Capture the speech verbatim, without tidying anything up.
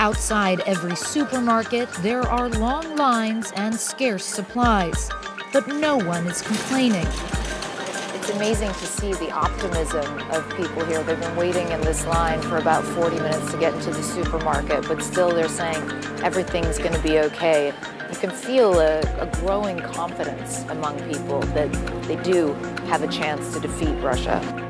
Outside every supermarket, there are long lines and scarce supplies, but no one is complaining. It's amazing to see the optimism of people here. They've been waiting in this line for about forty minutes to get into the supermarket, but still they're saying everything's going to be okay. You can feel a, a growing confidence among people that they do have a chance to defeat Russia.